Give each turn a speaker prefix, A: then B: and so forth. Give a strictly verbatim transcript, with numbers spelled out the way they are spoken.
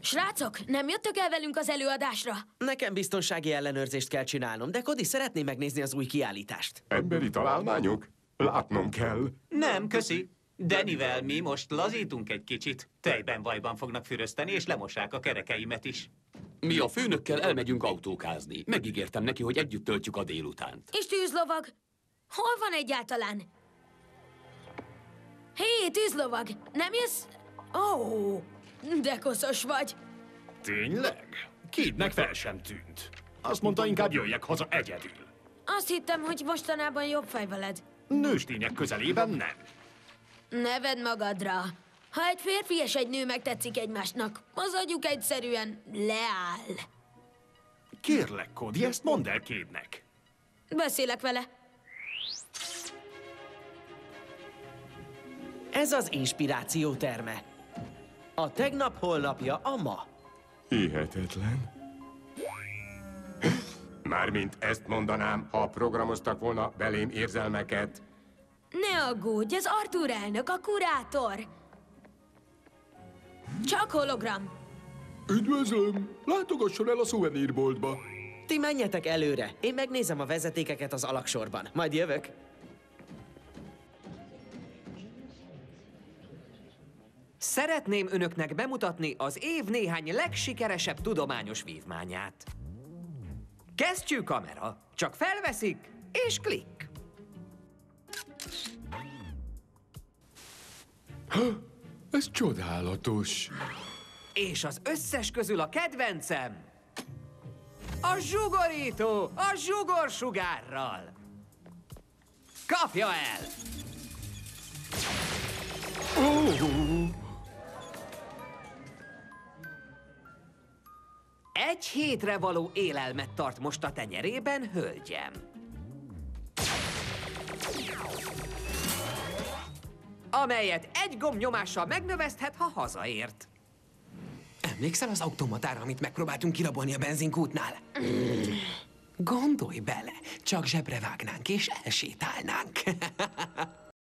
A: Srácok, nem jöttök el velünk az előadásra?
B: Nekem biztonsági ellenőrzést kell csinálnom, de Cody szeretné megnézni az új kiállítást.
C: Emberi találmányok? Látnom kell.
D: Nem, köszi. Denivel mi most lazítunk egy kicsit. Tejben vajban fognak fürözteni, és lemossák a kerekeimet is.
E: Mi a főnökkel elmegyünk autókázni. Megígértem neki, hogy együtt töltjük a délutánt.
A: És tűzlovag? Hol van egyáltalán? Hé, tűzlovag, nem jössz? Ó, oh, de koszos vagy.
F: Tényleg? Kidnek fel sem tűnt. Azt mondta, inkább jöjjek haza egyedül.
A: Azt hittem, hogy mostanában jobb fej veled.
F: Nőstények közelében nem.
A: Ne vedd magadra. Ha egy férfi és egy nő megtetszik egymásnak, az agyuk egyszerűen leáll.
F: Kérlek, Cody, ezt mondd el Kidnek.
A: Beszélek vele.
B: Ez az inspiráció terme. A tegnap holnapja a ma.
C: Hihetetlen. Mármint ezt mondanám, ha programoztak volna belém érzelmeket.
A: Ne aggódj, ez Arthur elnök, a kurátor. Csak hologram.
G: Üdvözlöm! Látogasson el a szuvenírboltba.
B: Ti menjetek előre, én megnézem a vezetékeket az alaksorban. Majd jövök.
H: Szeretném önöknek bemutatni az év néhány legsikeresebb tudományos vívmányát. Kesztyű kamera, csak felveszik, és klikk.
G: Ha, ez csodálatos.
H: És az összes közül a kedvencem, a zsugorító, a zsugorsugárral. Kapja el!
G: Oh.
H: Egy hétre való élelmet tart most a tenyerében, hölgyem. Amelyet egy gombnyomással megnövezthet, ha hazaért.
I: Emlékszel az automatára, amit megpróbáltunk kirabolni a benzinkútnál? Gondolj bele, csak zsebre vágnánk és elsétálnánk.